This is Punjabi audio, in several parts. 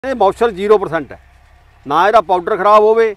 ਇਹ ਮੌਇਸਚਰ 0% ਹੈ। ਨਾ ਇਹਦਾ ਪਾਊਡਰ ਖਰਾਬ ਹੋਵੇ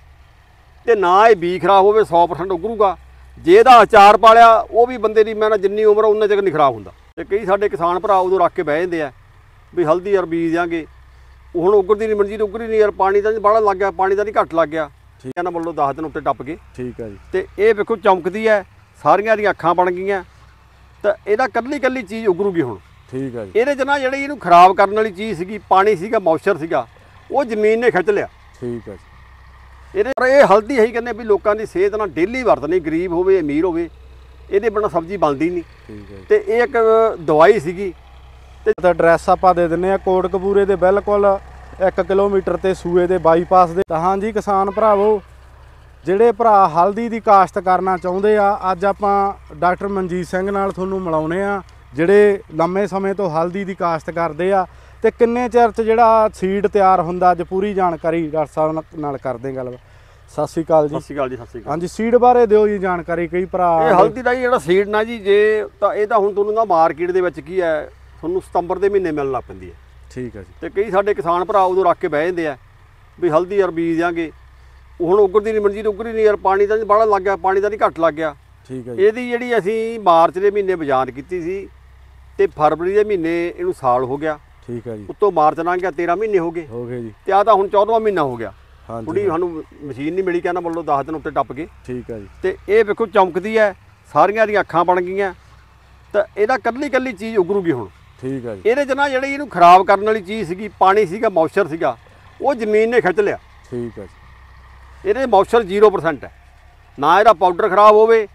ਤੇ ਨਾ ਇਹ ਬੀ ਖਰਾਬ ਹੋਵੇ, 100% ਉਗਰੂਗਾ। ਜੇ ਇਹਦਾ ਅਚਾਰ ਪਾਲਿਆ ਉਹ ਵੀ ਬੰਦੇ ਦੀ ਮੈਂ ਨਾ ਜਿੰਨੀ ਉਮਰ ਉਹਨਾਂ ਚਿਰ ਨਹੀਂ ਖਰਾਬ ਹੁੰਦਾ। ਤੇ ਕਈ ਸਾਡੇ ਕਿਸਾਨ ਭਰਾ ਉਦੋਂ ਰੱਖ ਕੇ ਬਹਿ ਜਾਂਦੇ ਆ ਵੀ ਹਲਦੀ ਯਾਰ ਬੀਜ ਦਿਆਂਗੇ, ਉਹ ਹੁਣ ਉਗਰਦੀ ਨਹੀਂ, ਮਨਜੀਤ ਉਗਰੀ ਨਹੀਂ ਯਾਰ, ਪਾਣੀ ਦਾ ਬੜਾ ਲੱਗ ਗਿਆ, ਪਾਣੀ ਦਾ ਨਹੀਂ ਘੱਟ ਲੱਗ ਗਿਆ। ਠੀਕ ਹੈ ਨਾ, ਮੰਨ ਲਓ 10 ਦਿਨ ਉੱਤੇ ਟੱਪ ਗਏ। ਠੀਕ ਹੈ ਜੀ। ਤੇ ਇਹ ਵੇਖੋ ਚਮਕਦੀ ਹੈ, ਸਾਰੀਆਂ ਦੀਆਂ ਅੱਖਾਂ ਬਣ ਗਈਆਂ, ਤਾਂ ਇਹਦਾ ਕੱਲੀ ਚੀਜ਼ ਉਗਰੂਗੀ ਹੁਣ। ਠੀਕ ਹੈ ਜੀ। ਇਹਦੇ 'ਚ ਨਾ ਜਿਹੜੀ ਇਹਨੂੰ ਖਰਾਬ ਕਰਨ ਵਾਲੀ ਚੀਜ਼ ਸੀਗੀ, ਪਾਣੀ ਸੀਗਾ, ਮੌਇਸਚਰ ਸੀਗਾ, ਉਹ ਜ਼ਮੀਨ ਨੇ ਖਿੱਚ ਲਿਆ। ਠੀਕ ਹੈ ਜੀ। ਇਹਦੇ ਪਰ ਇਹ ਹਲਦੀ ਇਹੀ ਕਹਿੰਦੇ ਵੀ ਲੋਕਾਂ ਦੀ ਸਿਹਤ ਨਾਲ ਡੇਲੀ ਵਰਤਣੀ, ਗਰੀਬ ਹੋਵੇ ਅਮੀਰ ਹੋਵੇ, ਇਹਦੇ ਬਿਨਾਂ ਸਬਜ਼ੀ ਬਣਦੀ ਨਹੀਂ। ਠੀਕ ਹੈ। ਤੇ ਇਹ ਇੱਕ ਦਵਾਈ ਸੀਗੀ। ਤੇ ਐਡਰੈਸ ਆਪਾਂ ਦੇ ਦਿੰਨੇ ਆ ਕੋਟਕਪੂਰੇ ਦੇ ਬਿਲਕੁਲ 1 ਕਿਲੋਮੀਟਰ ਤੇ ਸੂਏ ਦੇ ਬਾਈਪਾਸ ਦੇ। ਤਾਂ ਹਾਂਜੀ ਕਿਸਾਨ ਭਰਾਵੋ, ਜਿਹੜੇ ਭਰਾ ਹਲਦੀ ਦੀ ਕਾਸ਼ਤ ਕਰਨਾ ਚਾਹੁੰਦੇ ਆ, ਅੱਜ ਆਪਾਂ ਡਾਕਟਰ ਮਨਜੀਤ ਸਿੰਘ ਨਾਲ ਤੁਹਾਨੂੰ ਮਿਲਾਉਣੇ ਆ, ਜਿਹੜੇ ਲੰਮੇ ਸਮੇਂ ਤੋਂ ਹਲਦੀ ਦੀ ਕਾਸ਼ਤ ਕਰਦੇ ਆ ਤੇ ਕਿੰਨੇ ਚਿਰ 'ਚ ਜਿਹੜਾ ਸੀਡ ਤਿਆਰ ਹੁੰਦਾ। ਅੱਜ ਪੂਰੀ ਜਾਣਕਾਰੀ ਡਾਕਟਰ ਸਾਹਿਬ ਨਾਲ ਕਰਦੇ ਗੱਲ। ਸਤਿ ਸ਼੍ਰੀ ਅਕਾਲ ਜੀ। ਸਤਿ ਸ਼੍ਰੀ ਅਕਾਲ ਜੀ। ਸਤਿ ਸ਼੍ਰੀ ਅਕਾਲ। ਹਾਂਜੀ, ਸੀਡ ਬਾਰੇ ਦਿਓ ਜੀ ਜਾਣਕਾਰੀ। ਕਈ ਭਰਾ ਇਹ ਹਲਦੀ ਦਾ ਜਿਹੜਾ ਸੀਡ ਨਾ ਜੀ, ਜੇ ਤਾਂ ਇਹ ਤਾਂ ਹੁਣ ਤੁਹਾਨੂੰ ਨਾ ਮਾਰਕੀਟ ਦੇ ਵਿੱਚ ਕੀ ਹੈ, ਤੁਹਾਨੂੰ ਸਤੰਬਰ ਦੇ ਮਹੀਨੇ ਮਿਲਣ ਲੱਗ ਪੈਂਦੀ ਹੈ। ਠੀਕ ਹੈ ਜੀ। ਤੇ ਕਈ ਸਾਡੇ ਕਿਸਾਨ ਭਰਾ ਉਦੋਂ ਰੱਖ ਕੇ ਬਹਿ ਜਾਂਦੇ ਆ ਵੀ ਹਲਦੀ ਯਾਰ ਬੀਜ ਦਿਆਂਗੇ, ਉਹ ਹੁਣ ਉਗਰਦੀ ਨਹੀਂ, ਮਨਜੀਤ ਉਗਰੀ ਨਹੀਂ ਯਾਰ, ਪਾਣੀ ਦਾ ਬੜਾ ਲੱਗ ਗਿਆ, ਪਾਣੀ ਦਾ ਨਹੀਂ ਘੱਟ ਲੱਗ ਗਿਆ। ਠੀਕ ਹੈ ਜੀ। ਇਹਦੀ ਜਿਹੜੀ ਅਸੀਂ ਮਾਰਚ ਦੇ ਮਹੀਨੇ ਬਿਜਾਨ ਕੀਤੀ ਸੀ ਤੇ ਫਰਵਰੀ ਦੇ ਮਹੀਨੇ ਇਹਨੂੰ ਸਾਲ ਹੋ ਗਿਆ। ਠੀਕ ਹੈ ਜੀ। ਉੱਤੋਂ ਮਾਰਚ ਲੰਘ ਗਿਆ, 13 ਮਹੀਨੇ ਹੋ ਗਏ ਜੀ। ਤੇ ਆ ਤਾਂ ਹੁਣ 14ਵਾਂ ਮਹੀਨਾ ਹੋ ਗਿਆ। ਹਾਂਜੀ। ਥੋੜੀ ਸਾਨੂੰ ਮਸ਼ੀਨ ਨਹੀਂ ਮਿਲੀ, ਕਹਿੰਦਾ ਮੰਨ ਲਓ 10 ਦਿਨ ਉੱਤੇ ਟੱਪ ਗਏ। ਠੀਕ ਹੈ ਜੀ। ਤੇ ਇਹ ਵੇਖੋ ਚਮਕਦੀ ਹੈ, ਸਾਰੀਆਂ ਦੀਆਂ ਅੱਖਾਂ ਬਣ ਗਈਆਂ, ਤਾਂ ਇਹਦਾ ਕੱਲੀ ਚੀਜ਼ ਉਗਰੂਗੀ ਹੁਣ। ਠੀਕ ਹੈ ਜੀ। ਇਹਦੇ 'ਚ ਨਾ ਜਿਹੜੀ ਇਹਨੂੰ ਖਰਾਬ ਕਰਨ ਵਾਲੀ ਚੀਜ਼ ਸੀਗੀ, ਪਾਣੀ ਸੀਗਾ, ਮੌਇਸਚਰ ਸੀਗਾ, ਉਹ ਜ਼ਮੀਨ ਨੇ ਖਿੱਚ ਲਿਆ। ਠੀਕ ਹੈ ਜੀ। ਇਹਦੇ ਮੌਇਸਚਰ 0% ਹੈ। ਨਾ ਇਹਦਾ ਪਾਊਡਰ ਖਰਾਬ ਹੋਵੇ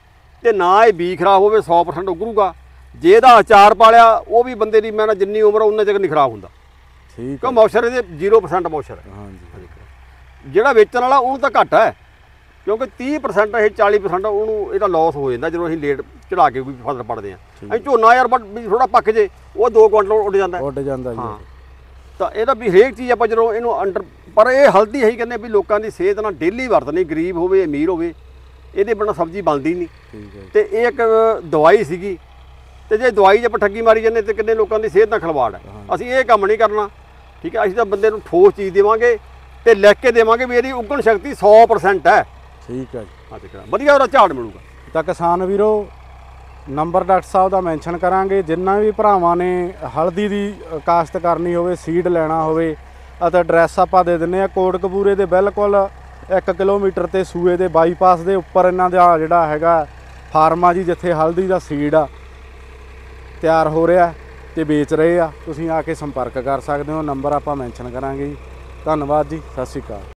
ਤੇ ਨਾ ਇਹ ਬੀ ਖਰਾਬ ਹੋਵੇ, 100% ਉਗਰੂਗਾ। ਜੇ ਇਹਦਾ ਅਚਾਰ ਪਾਲਿਆ ਉਹ ਵੀ ਬੰਦੇ ਦੀ ਮੈਂ ਨਾ ਜਿੰਨੀ ਉਮਰ ਉਹਨਾਂ ਚਿਰ ਨਹੀਂ ਖਰਾਬ ਹੁੰਦਾ। ਠੀਕ ਹੈ। ਕਿਉਂ ਮੌਇਸਚਰ ਇਹਦੇ 0% ਮੌਇਸਚਰ ਹੈ। ਹਾਂਜੀ। ਜਿਹੜਾ ਵੇਚਣ ਵਾਲਾ ਉਹਨੂੰ ਤਾਂ ਘੱਟ ਹੈ, ਕਿਉਂਕਿ 30% ਇਹ 40% ਉਹਨੂੰ ਇਹਦਾ ਲਾਸ ਹੋ ਜਾਂਦਾ ਜਦੋਂ ਅਸੀਂ ਲੇਟ ਚੜਾ ਕੇ ਕੋਈ ਫਸਲ ਪੜਦੇ ਹਾਂ। ਅਸੀਂ ਝੋਨਾ ਯਾਰ ਬਟ ਵੀ ਥੋੜਾ ਪੱਕ ਜੇ ਉਹ 2 ਕੁਇੰਟਲ ਉੱਡ ਜਾਂਦਾ ਜੀ। ਹਾਂ, ਤਾਂ ਇਹਦਾ ਵੀ ਹਰੇਕ ਚੀਜ਼ ਆਪਾਂ ਜਦੋਂ ਇਹਨੂੰ ਅੰਡਰ, ਪਰ ਇਹ ਹਲਦੀ ਇਹੀ ਕਹਿੰਦੇ ਵੀ ਲੋਕਾਂ ਦੀ ਸਿਹਤ ਨਾਲ ਡੇਲੀ ਵਰਤਣੀ, ਗਰੀਬ ਹੋਵੇ ਅਮੀਰ ਹੋਵੇ, ਇਹਦੇ ਬਿਨਾਂ ਸਬਜ਼ੀ ਬਣਦੀ ਨਹੀਂ। ਠੀਕ ਹੈ। ਤੇ ਇਹ ਇੱਕ ਦਵਾਈ ਸੀਗੀ, ਤੇ ਜੇ ਦਵਾਈ 'ਚ ਆਪਾਂ ਠੱਗੀ ਮਾਰੀ ਜਾਂਦੇ ਤੇ ਕਿੰਨੇ ਲੋਕਾਂ ਦੀ ਸਿਹਤ ਨਾਲ ਖਿਲਵਾੜ ਹੈ। ਅਸੀਂ ਇਹ ਕੰਮ ਨਹੀਂ ਕਰਨਾ। ਠੀਕ ਹੈ। ਅਸੀਂ ਤਾਂ ਬੰਦੇ ਨੂੰ ਠੋਸ ਚੀਜ਼ ਦੇਵਾਂਗੇ ਤੇ ਲਿਖ ਕੇ ਦੇਵਾਂਗੇ ਵੀ ਇਹਦੀ ਉਗਣ ਸ਼ਕਤੀ 100% ਹੈ। ਠੀਕ ਹੈ ਜੀ। ਵਧੀਆ ਉਹਦਾ ਝਾੜ ਮਿਲੂਗਾ। ਤਾਂ ਕਿਸਾਨ ਵੀਰੋ, ਨੰਬਰ ਡਾਕਟਰ ਸਾਹਿਬ ਦਾ ਮੈਂਸ਼ਨ ਕਰਾਂਗੇ। ਜਿੰਨਾ ਵੀ ਭਰਾਵਾਂ ਨੇ ਹਲਦੀ ਦੀ ਕਾਸ਼ਤ ਕਰਨੀ ਹੋਵੇ, ਸੀਡ ਲੈਣਾ ਹੋਵੇ, ਅਤੇ ਐਡਰੈਸ ਆਪਾਂ ਦੇ ਦਿੰਦੇ ਆ ਕੋਟਕਪੂਰੇ ਦੇ ਬਿਲਕੁਲ 1 ਕਿਲੋਮੀਟਰ ਤੇ ਸੂਏ ਦੇ ਬਾਈਪਾਸ ਦੇ ਉੱਪਰ ਇਹਨਾਂ ਦਾ ਜਿਹੜਾ ਹੈਗਾ ਫਾਰਮ ਆ ਜੀ, ਜਿੱਥੇ ਹਲਦੀ ਦਾ ਸੀਡ ਆ ਤਿਆਰ ਹੋ ਰਿਹਾ ਤੇ ਵੇਚ ਰਹੇ ਆ। ਤੁਸੀਂ ਆ ਕੇ ਸੰਪਰਕ ਕਰ ਸਕਦੇ ਹੋ। ਨੰਬਰ ਆਪਾਂ ਮੈਂਸ਼ਨ ਕਰਾਂਗੇ ਜੀ। ਧੰਨਵਾਦ ਜੀ। ਸਤਿ ਸ਼੍ਰੀ ਅਕਾਲ।